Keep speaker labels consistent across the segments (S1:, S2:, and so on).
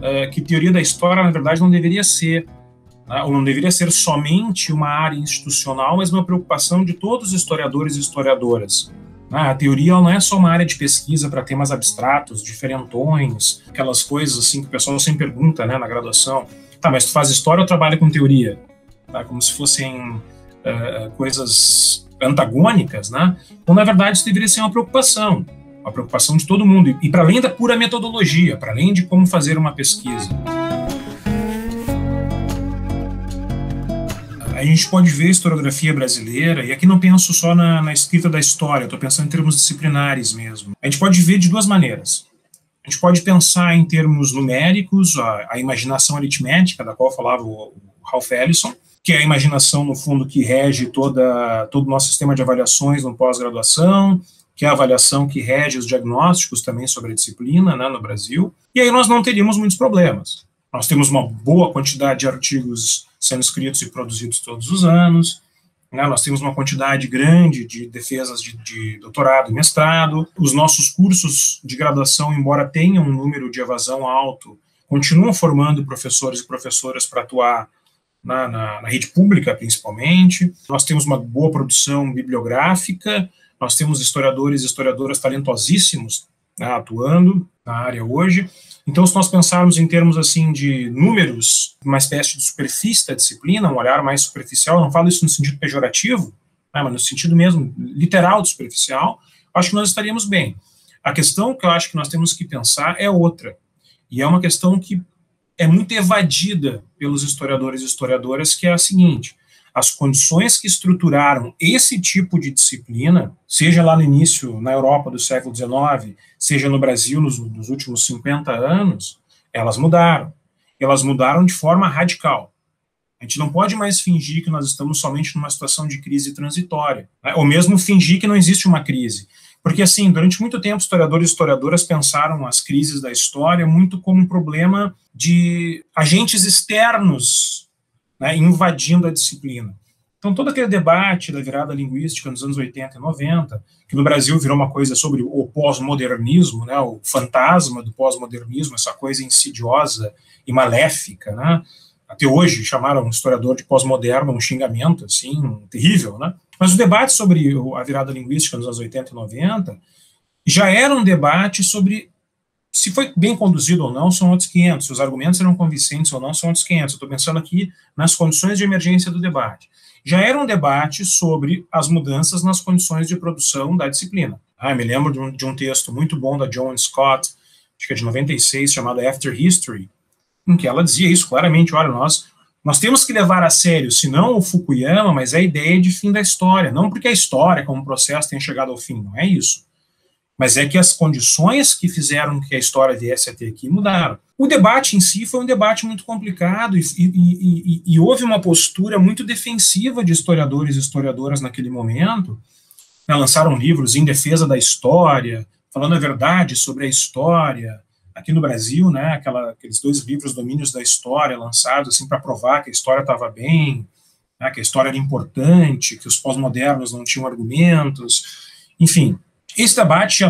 S1: que teoria da história, na verdade, não deveria ser, né, ou não deveria ser somente uma área institucional, mas uma preocupação de todos os historiadores e historiadoras. A teoria não é só uma área de pesquisa para temas abstratos, diferentões, aquelas coisas assim que o pessoal sempre pergunta, né, na graduação. Tá, mas tu faz história ou trabalha com teoria? Tá, como se fossem coisas antagônicas, né? Então, na verdade, isso deveria ser uma preocupação de todo mundo, e para além da pura metodologia, para além de como fazer uma pesquisa. A gente pode ver a historiografia brasileira, e aqui não penso só na escrita da história, estou pensando em termos disciplinares mesmo. A gente pode ver de duas maneiras. A gente pode pensar em termos numéricos, a imaginação aritmética, da qual falava o Ralph Ellison, que é a imaginação, no fundo, que rege todo o nosso sistema de avaliações no pós-graduação, que é a avaliação que rege os diagnósticos também sobre a disciplina, né, no Brasil. E aí nós não teríamos muitos problemas. Nós temos uma boa quantidade de artigos sendo escritos e produzidos todos os anos, né? Nós temos uma quantidade grande de defesas de doutorado e mestrado. Os nossos cursos de graduação, embora tenham um número de evasão alto, continuam formando professores e professoras para atuar na rede pública, principalmente. Nós temos uma boa produção bibliográfica, nós temos historiadores e historiadoras talentosíssimos, né, atuando na área hoje. Então, se nós pensarmos em termos assim de números, uma espécie de superfície da disciplina, um olhar mais superficial, não falo isso no sentido pejorativo, né, mas no sentido mesmo literal de superficial, acho que nós estaríamos bem. A questão que eu acho que nós temos que pensar é outra, e é uma questão que é muito evadida pelos historiadores e historiadoras, que é a seguinte: as condições que estruturaram esse tipo de disciplina, seja lá no início, na Europa do século XIX, seja no Brasil nos últimos 50 anos, elas mudaram. Elas mudaram de forma radical. A gente não pode mais fingir que nós estamos somente numa situação de crise transitória, né? Ou mesmo fingir que não existe uma crise. Porque, assim, durante muito tempo, historiadores e historiadoras pensaram as crises da história muito como um problema de agentes externos, né, invadindo a disciplina. Então, todo aquele debate da virada linguística nos anos 80 e 90, que no Brasil virou uma coisa sobre o pós-modernismo, né, o fantasma do pós-modernismo, essa coisa insidiosa e maléfica, né? Até hoje chamaram um historiador de pós-moderno um xingamento, assim, terrível, né? Mas o debate sobre a virada linguística nos anos 80 e 90 já era um debate sobre se foi bem conduzido ou não, são outros 500, se os argumentos eram convincentes ou não, são outros 500. Eu estou pensando aqui nas condições de emergência do debate. Já era um debate sobre as mudanças nas condições de produção da disciplina. Eu me lembro de um texto muito bom da Joan Scott, acho que é de 96, chamado After History, em que ela dizia isso claramente: olha, nós temos que levar a sério, se não o Fukuyama, mas a ideia de fim da história, não porque a história como processo tenha chegado ao fim, não é isso, mas é que as condições que fizeram que a história viesse até aqui mudaram. O debate em si foi um debate muito complicado e houve uma postura muito defensiva de historiadores e historiadoras naquele momento, né, lançaram livros em defesa da história, falando a verdade sobre a história. Aqui no Brasil, né, aqueles 2 livros, Domínios da História, lançados assim, para provar que a história estava bem, né, que a história era importante, que os pós-modernos não tinham argumentos, enfim. Esse debate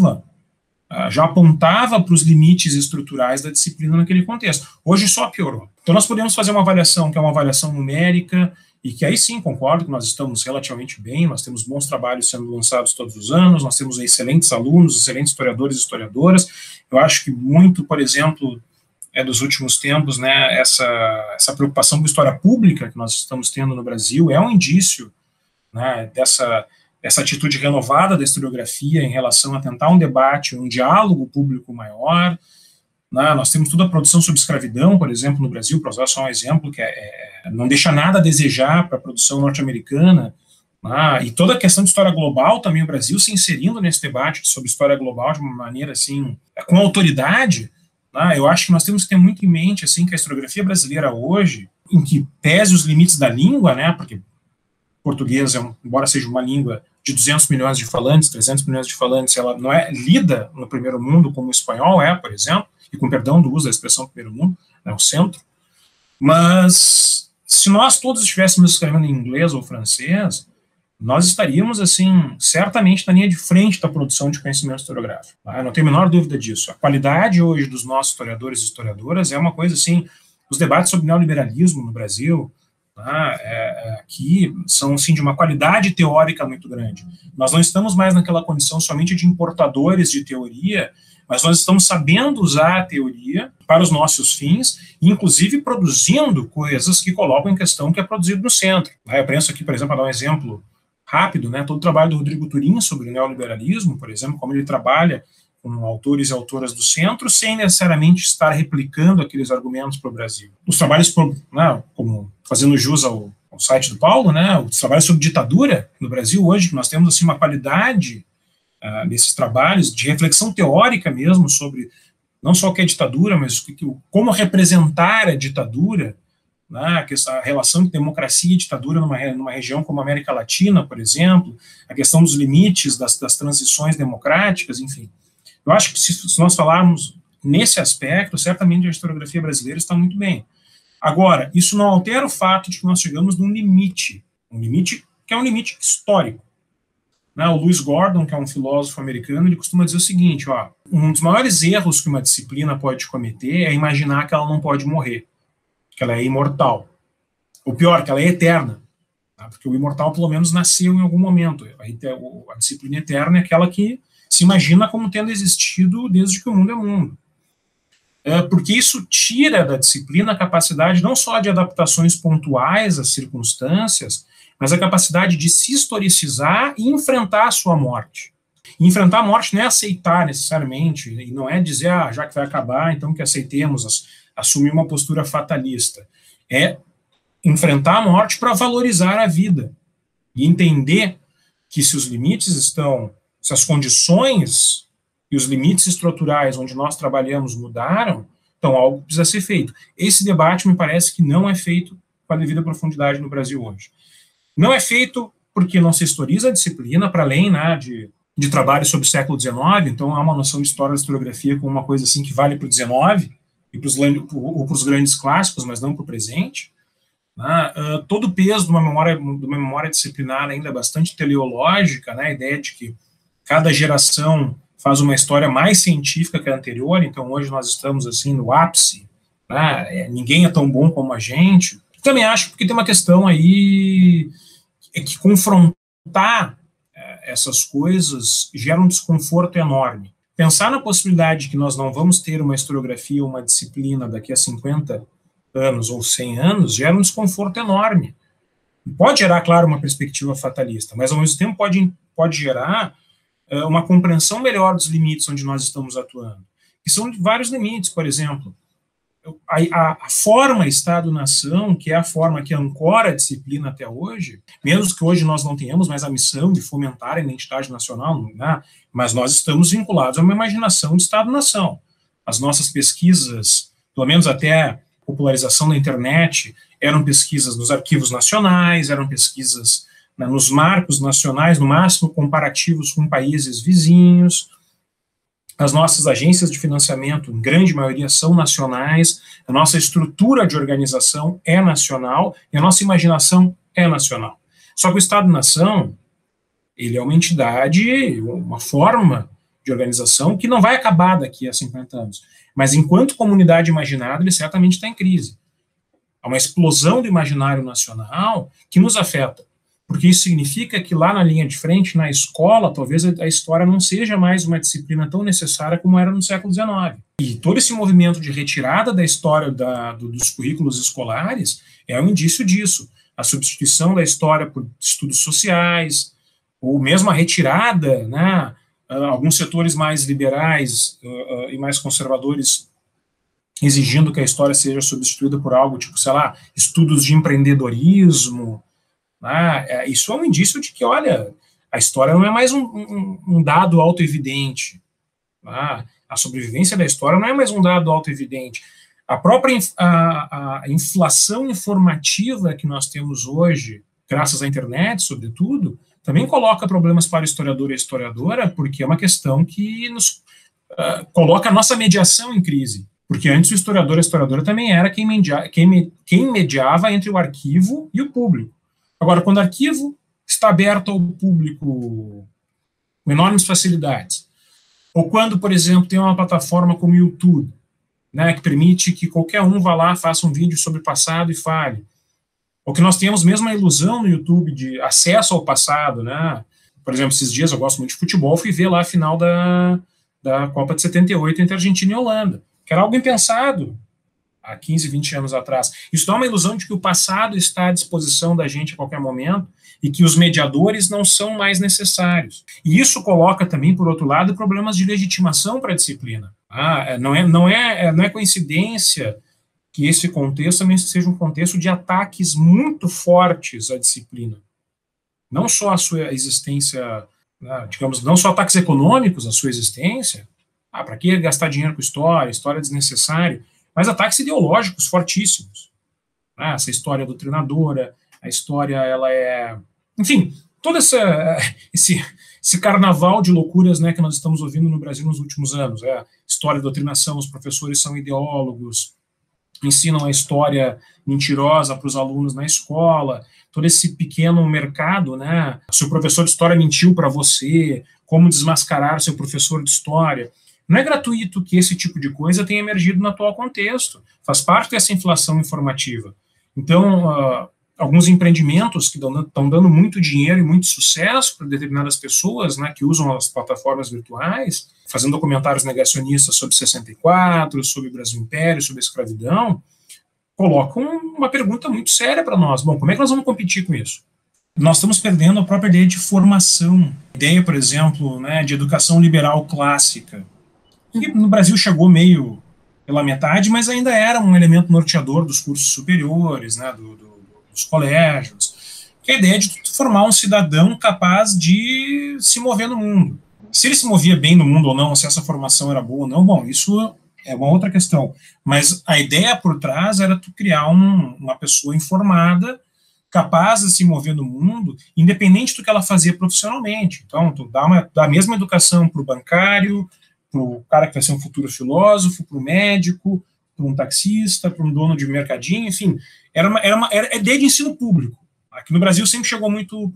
S1: já apontava para os limites estruturais da disciplina naquele contexto. Hoje só piorou. Então nós podemos fazer uma avaliação que é uma avaliação numérica, e que aí sim, concordo que nós estamos relativamente bem, nós temos bons trabalhos sendo lançados todos os anos, nós temos excelentes alunos, excelentes historiadores e historiadoras. Eu acho que muito, por exemplo, dos últimos tempos, né, essa preocupação com história pública que nós estamos tendo no Brasil é um indício, né, dessa atitude renovada da historiografia em relação a tentar um debate, um diálogo público maior. Nós temos toda a produção sobre escravidão, por exemplo, no Brasil, para usar só um exemplo, que não deixa nada a desejar para a produção norte-americana, e toda a questão de história global também, o Brasil se inserindo nesse debate sobre história global de uma maneira assim, com autoridade. Eu acho que nós temos que ter muito em mente assim, que a historiografia brasileira hoje, em que pese os limites da língua, né, porque português, embora seja uma língua de 200 milhões de falantes, 300 milhões de falantes, ela não é lida no primeiro mundo como o espanhol é, por exemplo, e com perdão do uso da expressão primeiro mundo, né, o centro. Mas se nós todos estivéssemos escrevendo em inglês ou francês, nós estaríamos, assim, certamente na linha de frente da produção de conhecimento historiográfico. Tá? Eu não tenho a menor dúvida disso. A qualidade hoje dos nossos historiadores e historiadoras é uma coisa, assim, os debates sobre neoliberalismo no Brasil, tá? Que são, assim, de uma qualidade teórica muito grande. Nós não estamos mais naquela condição somente de importadores de teoria, mas nós estamos sabendo usar a teoria para os nossos fins, inclusive produzindo coisas que colocam em questão o que é produzido no centro. Eu penso aqui, por exemplo, para dar um exemplo rápido, né, todo o trabalho do Rodrigo Turin sobre o neoliberalismo, por exemplo, como ele trabalha com autores e autoras do centro, sem necessariamente estar replicando aqueles argumentos para o Brasil. Os trabalhos, né, como fazendo jus ao site do Paulo, né, os trabalhos sobre ditadura no Brasil hoje, que nós temos assim, uma qualidade desses trabalhos de reflexão teórica mesmo sobre não só o que é ditadura, mas como representar a ditadura, né, a relação de democracia e ditadura numa região como a América Latina, por exemplo, a questão dos limites das transições democráticas, enfim. Eu acho que se nós falarmos nesse aspecto, certamente a historiografia brasileira está muito bem. Agora, isso não altera o fato de que nós chegamos num limite que é um limite histórico. O Lewis Gordon, que é um filósofo americano, ele costuma dizer o seguinte, um dos maiores erros que uma disciplina pode cometer é imaginar que ela não pode morrer, que ela é imortal. Ou pior, que ela é eterna, tá? Porque o imortal, pelo menos, nasceu em algum momento. A disciplina eterna é aquela que se imagina como tendo existido desde que o mundo é mundo. Porque isso tira da disciplina a capacidade não só de adaptações pontuais às circunstâncias, mas a capacidade de se historicizar e enfrentar a sua morte. E enfrentar a morte não é aceitar necessariamente, e não é dizer, já que vai acabar, então que aceitemos, assumir uma postura fatalista. É enfrentar a morte para valorizar a vida e entender que se os limites se as condições e os limites estruturais onde nós trabalhamos mudaram, então algo precisa ser feito. Esse debate me parece que não é feito com a devida profundidade no Brasil hoje. Não é feito porque não se historiza a disciplina, para além, né, de trabalhos sobre o século XIX, então há uma noção de história da historiografia como uma coisa assim que vale para o XIX e para os grandes clássicos, mas não para o presente. Né? Todo o peso de uma memória disciplinar ainda é bastante teleológica, né, a ideia de que cada geração faz uma história mais científica que a anterior, então hoje nós estamos assim no ápice, né, ninguém é tão bom como a gente. Também acho porque tem uma questão aí que confrontar essas coisas gera um desconforto enorme. Pensar na possibilidade de que nós não vamos ter uma historiografia ou uma disciplina daqui a 50 anos ou 100 anos gera um desconforto enorme. Pode gerar, claro, uma perspectiva fatalista, mas ao mesmo tempo pode gerar uma compreensão melhor dos limites onde nós estamos atuando. Que são vários limites, por exemplo, a forma Estado-nação, que é a forma que ancora a disciplina até hoje, mesmo que hoje nós não tenhamos mais a missão de fomentar a identidade nacional, né, mas nós estamos vinculados a uma imaginação de Estado-nação. As nossas pesquisas, pelo menos até a popularização da internet, eram pesquisas nos arquivos nacionais, eram pesquisas, né, nos marcos nacionais, no máximo comparativos com países vizinhos. As nossas agências de financiamento, em grande maioria, são nacionais, a nossa estrutura de organização é nacional e a nossa imaginação é nacional. Só que o Estado-nação, ele é uma entidade, uma forma de organização que não vai acabar daqui a 50 anos. Mas enquanto comunidade imaginada, ele certamente está em crise. Há uma explosão do imaginário nacional que nos afeta. Porque isso significa que lá na linha de frente, na escola, talvez a história não seja mais uma disciplina tão necessária como era no século XIX. E todo esse movimento de retirada da história dos currículos escolares é um indício disso. A substituição da história por estudos sociais, ou mesmo a retirada, né, alguns setores mais liberais e mais conservadores exigindo que a história seja substituída por algo tipo, sei lá, estudos de empreendedorismo. Isso é um indício de que, olha, a história não é mais um dado autoevidente. A sobrevivência da história não é mais um dado autoevidente. A própria a inflação informativa que nós temos hoje, graças à internet, sobretudo, também coloca problemas para o historiador e a historiadora, porque é uma questão que nos coloca a nossa mediação em crise. Porque antes o historiador e a historiadora também era quem mediava entre o arquivo e o público. Agora, quando o arquivo está aberto ao público com enormes facilidades. Ou quando, por exemplo, tem uma plataforma como o YouTube, né, que permite que qualquer um vá lá, faça um vídeo sobre o passado e fale. Ou que nós temos mesmo a ilusão no YouTube de acesso ao passado, né? Por exemplo, esses dias eu gosto muito de futebol, fui ver lá a final da Copa de 78 entre Argentina e Holanda, que era algo impensado há 15, 20 anos atrás. Isso dá uma ilusão de que o passado está à disposição da gente a qualquer momento e que os mediadores não são mais necessários. E isso coloca também, por outro lado, problemas de legitimação para a disciplina. Não é coincidência que esse contexto também seja um contexto de ataques muito fortes à disciplina. Não só a sua existência, digamos, não só ataques econômicos à sua existência, para que gastar dinheiro com história é desnecessário, mas ataques ideológicos fortíssimos. Essa história doutrinadora, a história, ela é... Enfim, todo esse carnaval de loucuras, né, que nós estamos ouvindo no Brasil nos últimos anos. História de doutrinação, os professores são ideólogos, ensinam a história mentirosa para os alunos na escola, todo esse pequeno mercado, né? Se o professor de história mentiu para você, como desmascarar seu professor de história. Não é gratuito que esse tipo de coisa tenha emergido no atual contexto, faz parte dessa inflação informativa. Então, alguns empreendimentos que estão dando muito dinheiro e muito sucesso para determinadas pessoas, né, que usam as plataformas virtuais, fazendo documentários negacionistas sobre 64, sobre o Brasil Império, sobre a escravidão, colocam uma pergunta muito séria para nós. Bom, como é que nós vamos competir com isso? Nós estamos perdendo a própria ideia de formação. A ideia, por exemplo, né, de educação liberal clássica, que no Brasil chegou meio pela metade, mas ainda era um elemento norteador dos cursos superiores, né, dos colégios, que é a ideia de formar um cidadão capaz de se mover no mundo. Se ele se movia bem no mundo ou não, se essa formação era boa ou não, bom, isso é uma outra questão. Mas a ideia por trás era tu criar uma pessoa informada, capaz de se mover no mundo, independente do que ela fazia profissionalmente. Então, tu dá a mesma educação para o bancário, para o cara que vai ser um futuro filósofo, para o médico, para um taxista, para um dono de mercadinho, enfim, era ideia de ensino público. Aqui no Brasil sempre chegou muito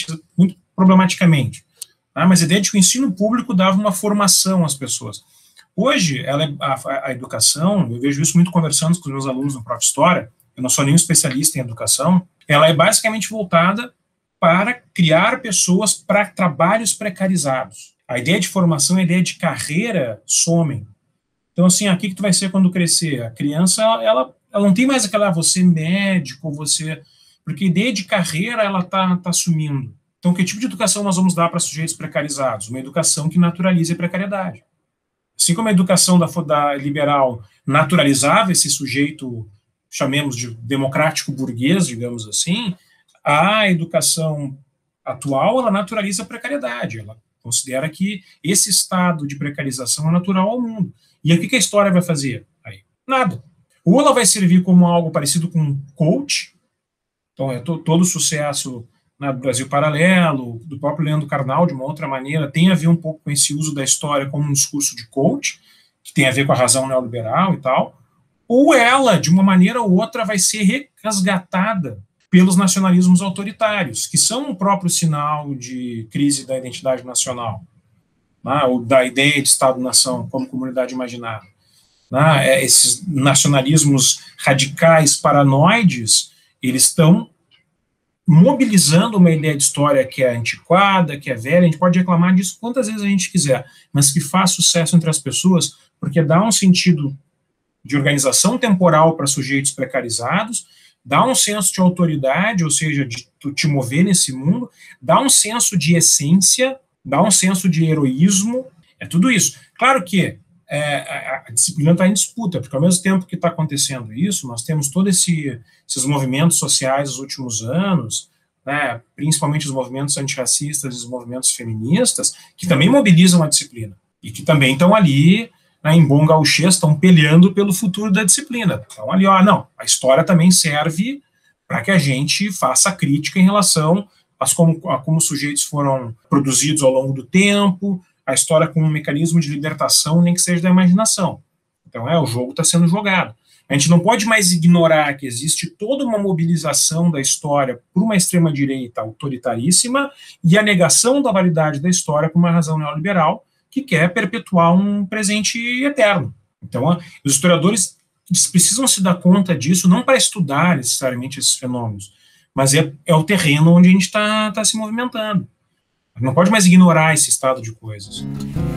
S1: problematicamente, tá? Mas a ideia de que o ensino público dava uma formação às pessoas. Hoje, a educação, eu vejo isso muito conversando com os meus alunos no Prof. História, eu não sou nenhum especialista em educação, ela é basicamente voltada para criar pessoas para trabalhos precarizados. A ideia de formação e a ideia de carreira somem. Então, assim, o que tu vai ser quando crescer? A criança, ela não tem mais aquela, você médico, você... Porque a ideia de carreira, ela tá sumindo. Então, que tipo de educação nós vamos dar para sujeitos precarizados? Uma educação que naturalize a precariedade. Assim como a educação da liberal naturalizava esse sujeito, chamemos de democrático burguês, digamos assim, a educação atual, ela naturaliza a precariedade, ela considera que esse estado de precarização é natural ao mundo. E o que a história vai fazer? Aí, nada. Ou ela vai servir como algo parecido com um coach, então todo o sucesso do Brasil Paralelo, do próprio Leandro Carnal, de uma outra maneira, tem a ver um pouco com esse uso da história como um discurso de coach, que tem a ver com a razão neoliberal e tal, ou ela, de uma maneira ou outra, vai ser resgatada pelos nacionalismos autoritários, que são o próprio sinal de crise da identidade nacional, né, ou da ideia de Estado-nação como comunidade imaginária. Né, esses nacionalismos radicais paranoides, eles estão mobilizando uma ideia de história que é antiquada, que é velha, a gente pode reclamar disso quantas vezes a gente quiser, mas que faz sucesso entre as pessoas, porque dá um sentido de organização temporal para sujeitos precarizados, dá um senso de autoridade, ou seja, de tu te mover nesse mundo, dá um senso de essência, dá um senso de heroísmo, é tudo isso. Claro que a disciplina está em disputa, porque ao mesmo tempo que está acontecendo isso, nós temos todos esses movimentos sociais dos últimos anos, né, principalmente os movimentos antirracistas e os movimentos feministas, que também mobilizam a disciplina, e que também estão ali, né, em bom gauchês, estão peleando pelo futuro da disciplina. Então ali, não, a história também serve para que a gente faça crítica em relação a como os sujeitos foram produzidos ao longo do tempo, a história como um mecanismo de libertação, nem que seja da imaginação. Então, o jogo está sendo jogado. A gente não pode mais ignorar que existe toda uma mobilização da história por uma extrema-direita autoritaríssima e a negação da validade da história por uma razão neoliberal que quer perpetuar um presente eterno. Então, os historiadores precisam se dar conta disso, não para estudar necessariamente esses fenômenos, mas é o terreno onde a gente está se movimentando. Não pode mais ignorar esse estado de coisas.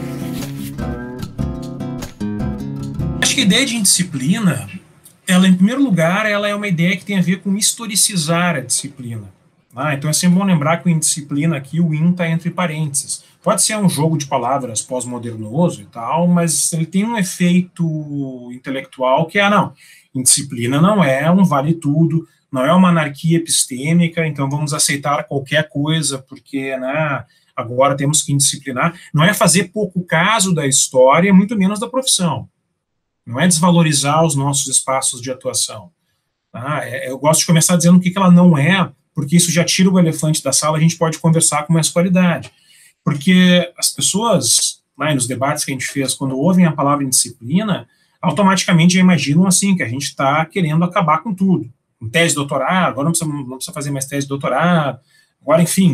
S1: Acho que a ideia de indisciplina, ela, em primeiro lugar, ela é uma ideia que tem a ver com historicizar a disciplina. Então é sempre bom lembrar que o indisciplina aqui, o in está entre parênteses. Pode ser um jogo de palavras pós-modernoso e tal, mas ele tem um efeito intelectual que não, indisciplina não é um vale-tudo, não é uma anarquia epistêmica, então vamos aceitar qualquer coisa, porque agora temos que indisciplinar. Não é fazer pouco caso da história, muito menos da profissão. Não é desvalorizar os nossos espaços de atuação. Eu gosto de começar dizendo o que ela não é, porque isso já tira o elefante da sala, a gente pode conversar com mais qualidade. Porque as pessoas, nos debates que a gente fez, quando ouvem a palavra indisciplina, automaticamente já imaginam assim, que a gente está querendo acabar com tudo. Com tese de doutorado, agora não precisa fazer mais tese de doutorado, agora, enfim,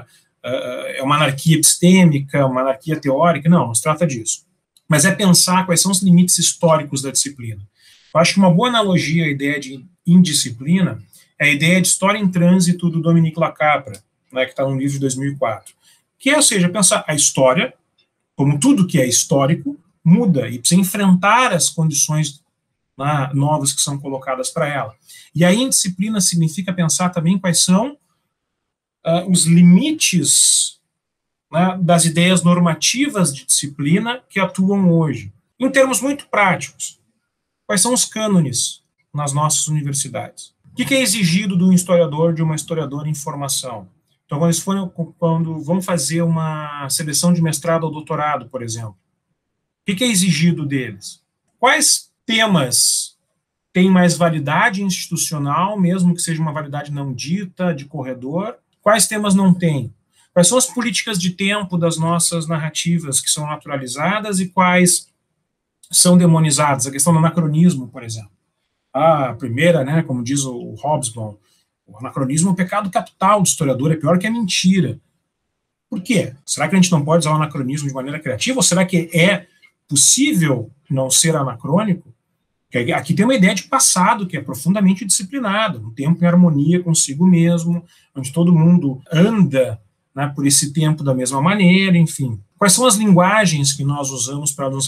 S1: é uma anarquia epistêmica, uma anarquia teórica, não se trata disso. Mas é pensar quais são os limites históricos da disciplina. Eu acho que uma boa analogia à ideia de indisciplina é a ideia de história em trânsito do Dominique Lacapra, que está no livro de 2004. Que é, ou seja, pensar a história, como tudo que é histórico, muda e precisa enfrentar as condições novas que são colocadas para ela. E a indisciplina significa pensar também quais são os limites das ideias normativas de disciplina que atuam hoje. Em termos muito práticos, quais são os cânones nas nossas universidades? O que é exigido de um historiador, de uma historiadora em formação? Então, quando vão fazer uma seleção de mestrado ou doutorado, por exemplo, o que é exigido deles? Quais temas têm mais validade institucional, mesmo que seja uma validade não dita, de corredor? Quais temas não têm? Quais são as políticas de tempo das nossas narrativas que são naturalizadas e quais são demonizadas? A questão do anacronismo, por exemplo. A primeira, como diz o Hobsbawm, o anacronismo é um pecado capital do historiador, é pior que a mentira. Por quê? Será que a gente não pode usar o anacronismo de maneira criativa? Ou será que é possível não ser anacrônico? Porque aqui tem uma ideia de passado que é profundamente disciplinada, um tempo em harmonia consigo mesmo, onde todo mundo anda por esse tempo da mesma maneira, enfim. Quais são as linguagens que nós usamos para nos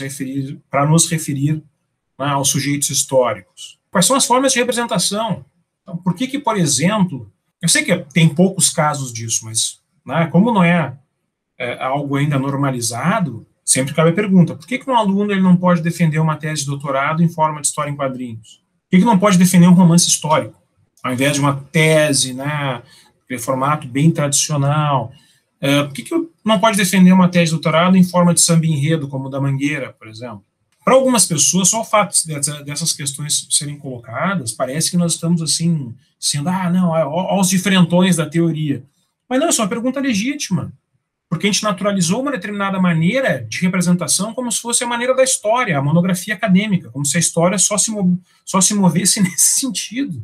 S1: referir aos sujeitos históricos? Quais são as formas de representação? Então, por que, por exemplo, eu sei que tem poucos casos disso, mas como não é algo ainda normalizado, sempre cabe a pergunta, por que um aluno ele não pode defender uma tese de doutorado em forma de história em quadrinhos? Por que não pode defender um romance histórico, ao invés de uma tese, aquele formato bem tradicional? Por que não pode defender uma tese de doutorado em forma de samba-enredo, como o da Mangueira, por exemplo? Para algumas pessoas, só o fato dessas questões serem colocadas, parece que nós estamos assim, sendo, olha os diferentões da teoria. Mas não, isso é uma pergunta legítima, porque a gente naturalizou uma determinada maneira de representação como se fosse a maneira da história, a monografia acadêmica, como se a história só se movesse nesse sentido.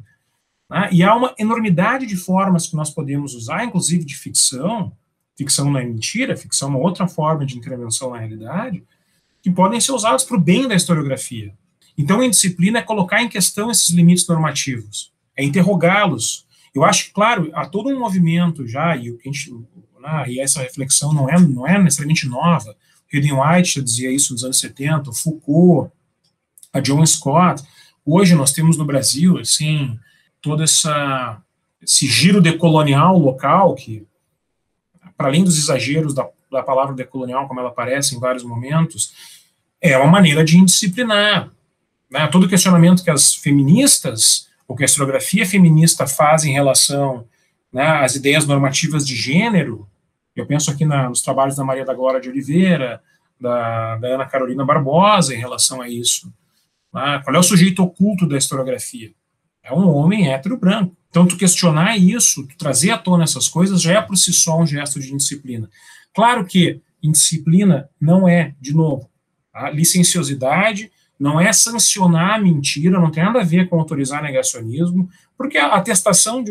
S1: E há uma enormidade de formas que nós podemos usar, inclusive de ficção não é mentira, ficção é uma outra forma de intervenção na realidade, que podem ser usados para o bem da historiografia. Então, a indisciplina é colocar em questão esses limites normativos, é interrogá-los. Eu acho que, claro, há todo um movimento já, e essa reflexão não é necessariamente nova. Hayden White já dizia isso nos anos 70, Foucault, a John Scott. Hoje nós temos no Brasil, assim, todo esse giro decolonial local, que, para além dos exageros da palavra decolonial, como ela aparece em vários momentos, é uma maneira de indisciplinar. Todo questionamento que as feministas, ou que a historiografia feminista faz em relação às ideias normativas de gênero, eu penso aqui nos trabalhos da Maria da Glória de Oliveira, da Ana Carolina Barbosa em relação a isso. Qual é o sujeito oculto da historiografia? É um homem hétero branco. Então, tu questionar isso, tu trazer à tona essas coisas, já é por si só um gesto de indisciplina. Claro que indisciplina não é, de novo, a licenciosidade, não é sancionar a mentira, não tem nada a ver com autorizar negacionismo, porque a atestação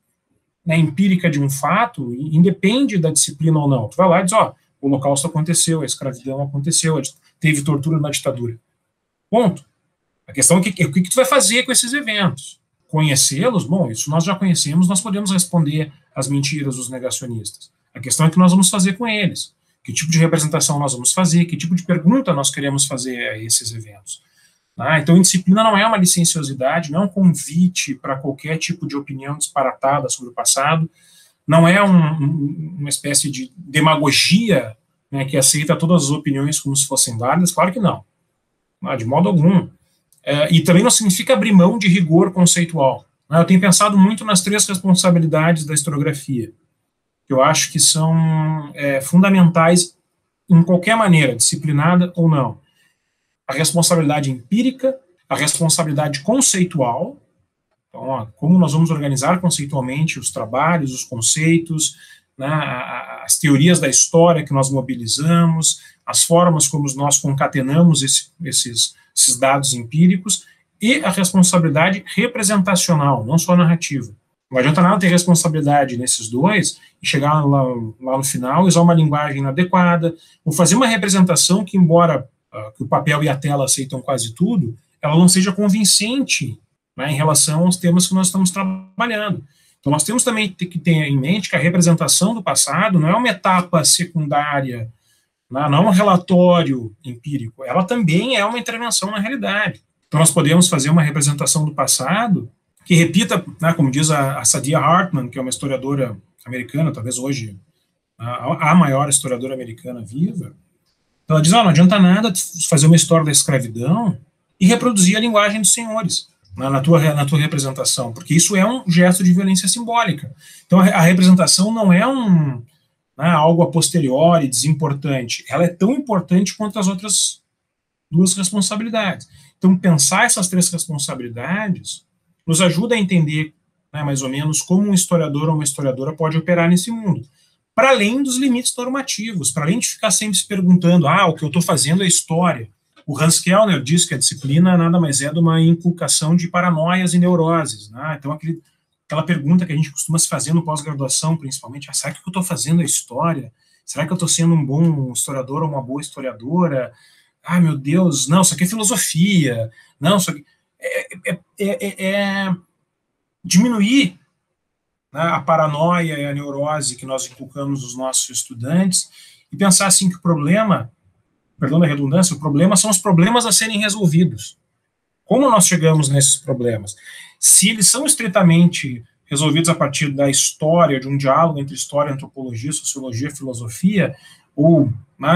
S1: empírica de um fato independe da disciplina ou não. Tu vai lá e diz, ó, o Holocausto aconteceu, a escravidão aconteceu, teve tortura na ditadura. Ponto. A questão é o que tu vai fazer com esses eventos? Conhecê-los? Bom, isso nós já conhecemos, nós podemos responder às mentiras dos negacionistas. A questão é o que nós vamos fazer com eles. Que tipo de representação nós vamos fazer, que tipo de pergunta nós queremos fazer a esses eventos. Então, indisciplina não é uma licenciosidade, não é um convite para qualquer tipo de opinião disparatada sobre o passado, não é uma espécie de demagogia, né, que aceita todas as opiniões como se fossem válidas, claro que não, de modo algum. E também não significa abrir mão de rigor conceitual. Eu tenho pensado muito nas 3 responsabilidades da historiografia, que eu acho que são fundamentais em qualquer maneira, disciplinada ou não. A responsabilidade empírica, a responsabilidade conceitual, então, como nós vamos organizar conceitualmente os trabalhos, os conceitos, né, as teorias da história que nós mobilizamos, as formas como nós concatenamos esses dados empíricos, e a responsabilidade representacional, não só narrativa. Não adianta nada ter responsabilidade nesses dois e chegar lá no final, usar uma linguagem inadequada, ou fazer uma representação que, embora que o papel e a tela aceitam quase tudo, ela não seja convincente, né, em relação aos temas que nós estamos trabalhando. Então, nós temos também que ter em mente que a representação do passado não é uma etapa secundária, não é um relatório empírico, ela também é uma intervenção na realidade. Então, nós podemos fazer uma representação do passado que repita, né, como diz a Saidiya Hartman, que é uma historiadora americana, talvez hoje a maior historiadora americana viva. Ela diz, não adianta nada fazer uma história da escravidão e reproduzir a linguagem dos senhores na tua representação, porque isso é um gesto de violência simbólica. Então, a representação não é algo a posteriori, desimportante. Ela é tão importante quanto as outras 2 responsabilidades. Então, pensar essas 3 responsabilidades nos ajuda a entender, né, mais ou menos, como um historiador ou uma historiadora pode operar nesse mundo, para além dos limites normativos, para além de ficar sempre se perguntando, o que eu estou fazendo é história. O Hans Kellner diz que a disciplina nada mais é de uma inculcação de paranoias e neuroses. Né? Então, aquela pergunta que a gente costuma se fazer no pós-graduação, principalmente, será que o que eu estou fazendo é história? Será que eu estou sendo um bom historiador ou uma boa historiadora? Meu Deus, não, isso aqui é filosofia. Não, isso aqui é diminuir, né, a paranoia e a neurose que nós inculcamos nos nossos estudantes e pensar assim que o problema, perdão da redundância, o problema são os problemas a serem resolvidos. Como nós chegamos nesses problemas? Se eles são estritamente resolvidos a partir da história, de um diálogo entre história, antropologia, sociologia, filosofia, ou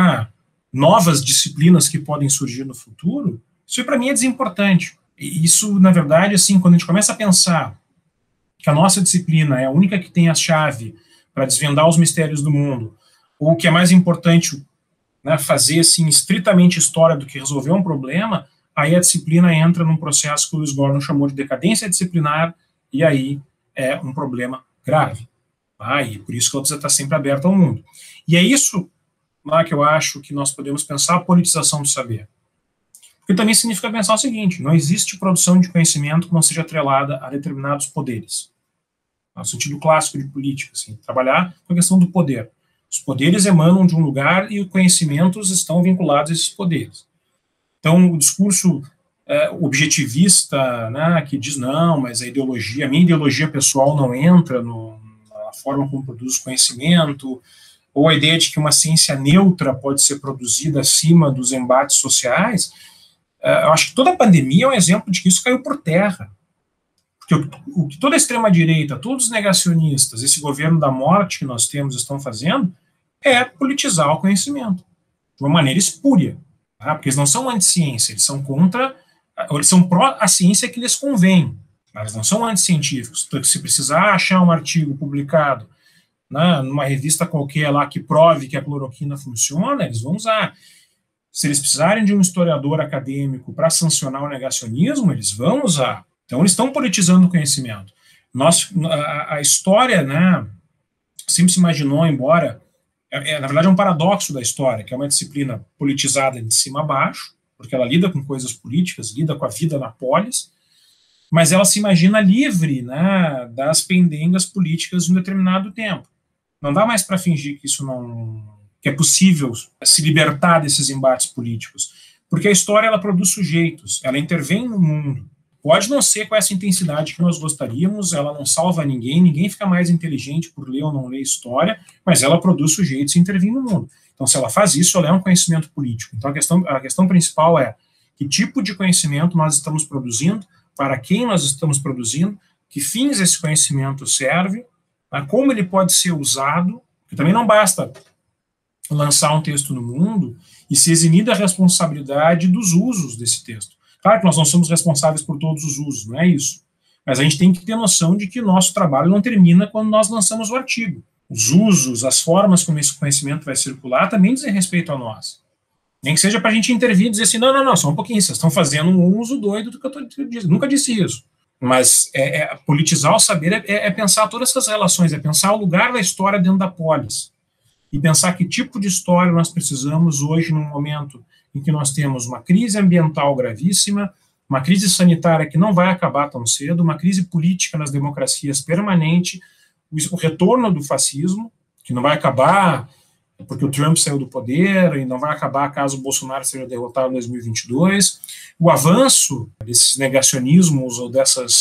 S1: novas disciplinas que podem surgir no futuro, isso para mim é desimportante. E isso, na verdade, assim, quando a gente começa a pensar que a nossa disciplina é a única que tem a chave para desvendar os mistérios do mundo, ou que é mais importante, né, fazer assim, estritamente história do que resolver um problema, aí a disciplina entra num processo que o Lewis Gordon chamou de decadência disciplinar, e aí é um problema grave. E por isso que a UFRGS está sempre aberta ao mundo. E é isso que eu acho que nós podemos pensar a politização do saber. Porque também significa pensar o seguinte, não existe produção de conhecimento que não seja atrelada a determinados poderes. No sentido clássico de política, assim, trabalhar com a questão do poder. Os poderes emanam de um lugar e os conhecimentos estão vinculados a esses poderes. Então, o discurso objetivista, né, que diz, não, mas a minha ideologia pessoal não entra na forma como produz conhecimento, ou a ideia de que uma ciência neutra pode ser produzida acima dos embates sociais, eu acho que toda a pandemia é um exemplo de que isso caiu por terra. Porque o que toda a extrema-direita, todos os negacionistas, esse governo da morte que nós temos estão fazendo, é politizar o conhecimento, de uma maneira espúria. Porque eles não são anti-ciência, eles são eles são pró a ciência que lhes convém, mas eles não são anticientíficos. Então, se precisar achar um artigo publicado, né, numa revista qualquer lá que prove que a cloroquina funciona, eles vão usar. Se eles precisarem de um historiador acadêmico para sancionar o negacionismo, eles vão usar. Então, eles estão politizando o conhecimento. A história, né, sempre se imaginou, embora, na verdade, é um paradoxo da história, que é uma disciplina politizada de cima a baixo, porque ela lida com coisas políticas, lida com a vida na polis, mas ela se imagina livre, né, das pendengas políticas de um determinado tempo. Não dá mais para fingir que isso não, que é possível se libertar desses embates políticos, porque a história ela produz sujeitos, ela intervém no mundo. Pode não ser com essa intensidade que nós gostaríamos, ela não salva ninguém, ninguém fica mais inteligente por ler ou não ler história, mas ela produz sujeitos e intervém no mundo. Então, se ela faz isso, ela é um conhecimento político. Então, a questão principal é que tipo de conhecimento nós estamos produzindo, para quem nós estamos produzindo, que fins esse conhecimento serve, né, como ele pode ser usado, porque também não basta lançar um texto no mundo e se eximir da responsabilidade dos usos desse texto. Claro que nós não somos responsáveis por todos os usos, não é isso. Mas a gente tem que ter noção de que o nosso trabalho não termina quando nós lançamos o artigo. Os usos, as formas como esse conhecimento vai circular também dizem respeito a nós. Nem que seja para a gente intervir e dizer assim, não, só um pouquinho, vocês estão fazendo um uso doido do que eu estou dizendo. Nunca disse isso. Mas politizar o saber é pensar todas essas relações, é pensar o lugar da história dentro da polis. E pensar que tipo de história nós precisamos hoje num momento em que nós temos uma crise ambiental gravíssima, uma crise sanitária que não vai acabar tão cedo, uma crise política nas democracias permanente, o retorno do fascismo, que não vai acabar porque o Trump saiu do poder e não vai acabar caso o Bolsonaro seja derrotado em 2022, o avanço desses negacionismos ou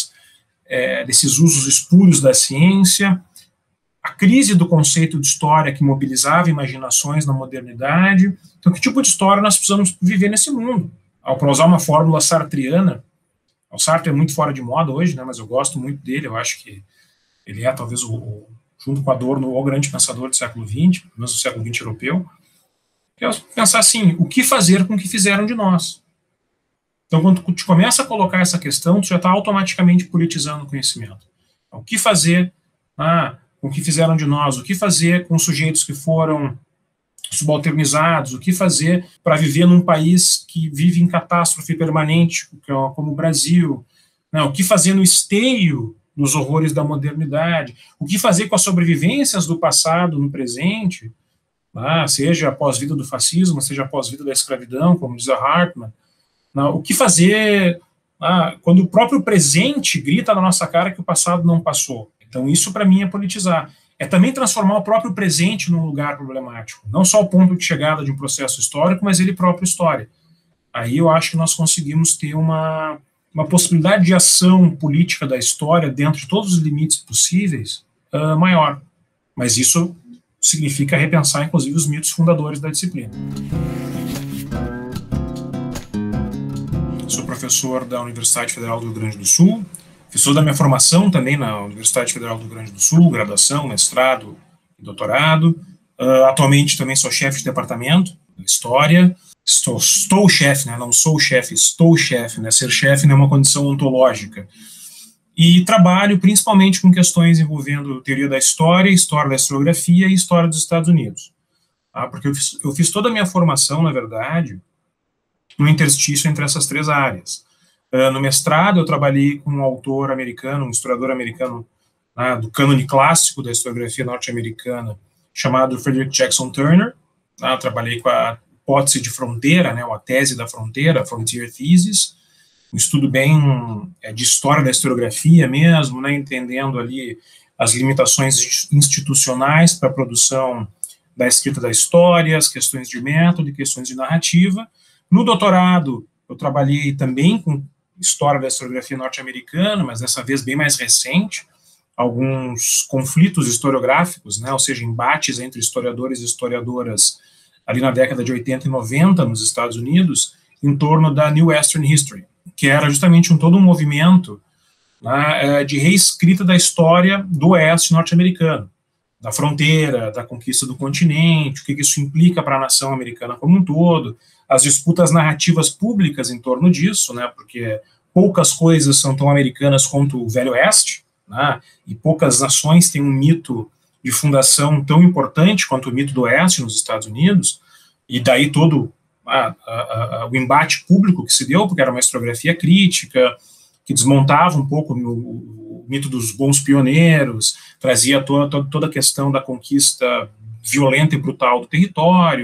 S1: desses usos espúrios da ciência, a crise do conceito de história que mobilizava imaginações na modernidade. Então, que tipo de história nós precisamos viver nesse mundo? Para usar uma fórmula sartreana, o Sartre é muito fora de moda hoje, né, mas eu gosto muito dele, eu acho que ele é talvez, junto com Adorno, o grande pensador do século XX, pelo menos do século XX europeu, que é pensar assim, o que fazer com o que fizeram de nós? Então, quando tu começa a colocar essa questão, tu já está automaticamente politizando o conhecimento. Então, o que fazer com o que fizeram de nós, o que fazer com sujeitos que foram subalternizados, o que fazer para viver num país que vive em catástrofe permanente, como o Brasil, né? O que fazer no esteio dos horrores da modernidade, o que fazer com as sobrevivências do passado no presente, seja após a vida do fascismo, seja após a vida da escravidão, como diz a Hartmann, o que fazer quando o próprio presente grita na nossa cara que o passado não passou. Então, isso, para mim, é politizar. É também transformar o próprio presente num lugar problemático. Não só o ponto de chegada de um processo histórico, mas ele próprio história. Aí eu acho que nós conseguimos ter uma possibilidade de ação política da história, dentro de todos os limites possíveis, maior. Mas isso significa repensar, inclusive, os mitos fundadores da disciplina. Sou professor da Universidade Federal do Rio Grande do Sul, professor da minha formação também na Universidade Federal do Rio Grande do Sul, graduação, mestrado e doutorado. Atualmente também sou chefe de departamento de História. Estou chefe, né? Não sou chefe, estou chefe, né? Ser chefe não é uma condição ontológica. E trabalho principalmente com questões envolvendo teoria da história da historiografia e história dos Estados Unidos. Porque eu fiz toda a minha formação, na verdade, no interstício entre essas três áreas. No mestrado, eu trabalhei com um autor americano, um historiador americano, do cânone clássico da historiografia norte-americana, chamado Frederick Jackson Turner. Trabalhei com a hipótese de fronteira, né, ou a tese da fronteira, Frontier Thesis, um estudo bem de história da historiografia mesmo, né, entendendo ali as limitações institucionais para a produção da escrita da história, as questões de método e questões de narrativa. No doutorado, eu trabalhei também com história da historiografia norte-americana, mas dessa vez bem mais recente, alguns conflitos historiográficos, né, ou seja, embates entre historiadores e historiadoras ali na década de 80 e 90 nos Estados Unidos, em torno da New Western History, que era justamente todo um movimento, né, de reescrita da história do oeste norte-americano, da fronteira, da conquista do continente, o que isso implica para a nação americana como um todo, as disputas narrativas públicas em torno disso, né, porque poucas coisas são tão americanas quanto o Velho Oeste, né, e poucas nações têm um mito de fundação tão importante quanto o mito do Oeste nos Estados Unidos, e daí todo o embate público que se deu, porque era uma historiografia crítica, que desmontava um pouco o mito dos bons pioneiros, trazia toda a questão da conquista violenta e brutal do território,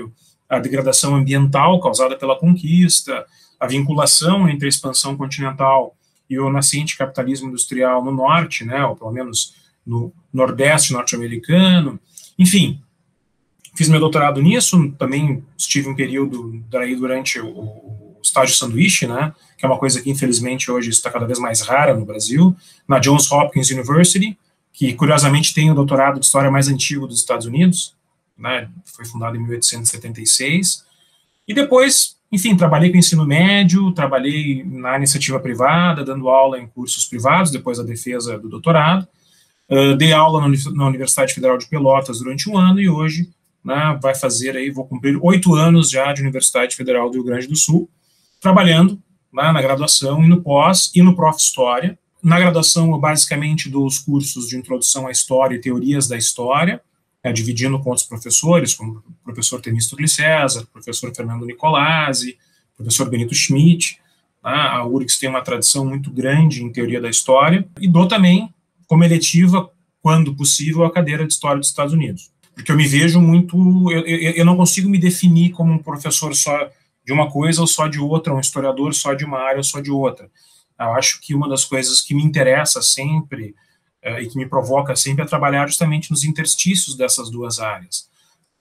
S1: a degradação ambiental causada pela conquista, a vinculação entre a expansão continental e o nascente capitalismo industrial no norte, né, ou pelo menos no nordeste norte-americano, enfim. Fiz meu doutorado nisso, também estive um período daí durante o estágio sanduíche, né, que é uma coisa que infelizmente hoje está cada vez mais rara no Brasil, na Johns Hopkins University, que curiosamente tem o doutorado de história mais antigo dos Estados Unidos, né, foi fundado em 1876, e depois, enfim, trabalhei com ensino médio, trabalhei na iniciativa privada, dando aula em cursos privados, depois da defesa do doutorado, dei aula na Universidade Federal de Pelotas durante um ano, e hoje, né, vai fazer aí, vou cumprir 8 anos já de Universidade Federal do Rio Grande do Sul, trabalhando, né, na graduação e no pós, e no Prof. História. Na graduação, eu basicamente dou os cursos de introdução à história e teorias da história, dividindo com outros professores, como o professor Temístocles César, o professor Fernando Nicolazzi, o professor Benito Schmidt. A URGS tem uma tradição muito grande em teoria da história, e dou também, como eletiva, quando possível, a cadeira de História dos Estados Unidos. Porque eu me vejo muito, eu não consigo me definir como um professor só de uma coisa ou só de outra, um historiador só de uma área ou só de outra. Eu acho que uma das coisas que me interessa sempre e que me provoca sempre é trabalhar justamente nos interstícios dessas duas áreas.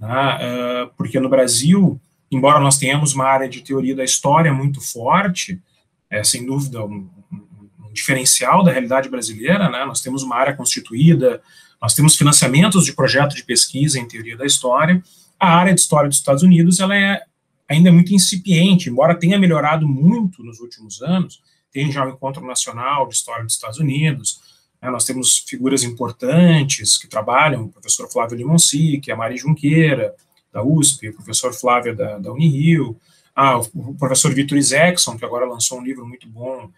S1: Né? Porque no Brasil, embora nós tenhamos uma área de teoria da história muito forte, sem dúvida um diferencial da realidade brasileira, né? Nós temos uma área constituída, nós temos financiamentos de projeto de pesquisa em teoria da história. A área de história dos Estados Unidos ela ainda é muito incipiente, embora tenha melhorado muito nos últimos anos. Tem já o Encontro Nacional de História dos Estados Unidos, né? Nós temos figuras importantes que trabalham, o professor Flávio Limonci, que é a Mari Junqueira, da USP, o professor Flávio da Unirio, o professor Vitor Isaacson, que agora lançou um livro muito bom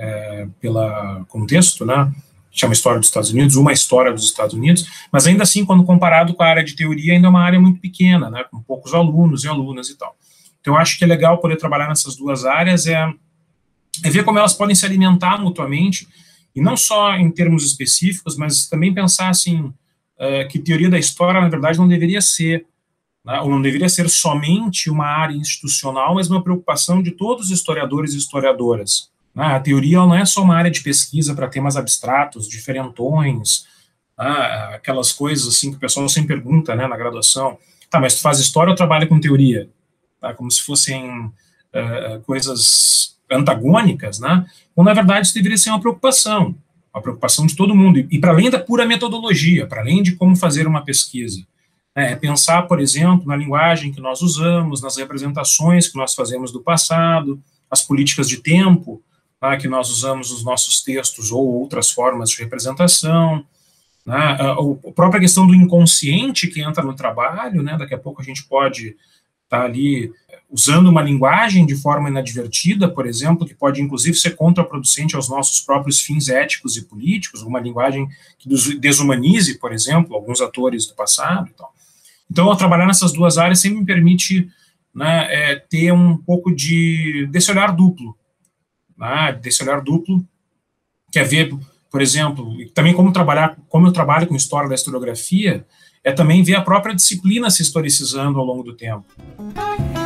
S1: como texto, né, chama História dos Estados Unidos, uma história dos Estados Unidos, mas ainda assim, quando comparado com a área de teoria, ainda é uma área muito pequena, né, com poucos alunos e alunas e tal. Então, eu acho que é legal poder trabalhar nessas duas áreas, é ver como elas podem se alimentar mutuamente, e não só em termos específicos, mas também pensar, assim, que teoria da história, na verdade, não deveria ser, né, ou não deveria ser somente uma área institucional, mas uma preocupação de todos os historiadores e historiadoras. A teoria não é só uma área de pesquisa para temas abstratos, diferentões, aquelas coisas assim que o pessoal sempre pergunta, né, na graduação. Tá, mas tu faz história ou trabalha com teoria? Tá, como se fossem coisas antagônicas, né? Quando, na verdade, isso deveria ser uma preocupação de todo mundo. E para além da pura metodologia, para além de como fazer uma pesquisa. Pensar, por exemplo, na linguagem que nós usamos, nas representações que nós fazemos do passado, as políticas de tempo, que nós usamos nos nossos textos ou outras formas de representação, né, a própria questão do inconsciente que entra no trabalho, né, daqui a pouco a gente pode estar ali usando uma linguagem de forma inadvertida, por exemplo, que pode inclusive ser contraproducente aos nossos próprios fins éticos e políticos, uma linguagem que desumanize, por exemplo, alguns atores do passado e tal. Então, trabalhar nessas duas áreas sempre me permite, né, ter um pouco desse olhar duplo, que é ver, por exemplo, também como eu trabalho com história da historiografia, é também ver a própria disciplina se historicizando ao longo do tempo.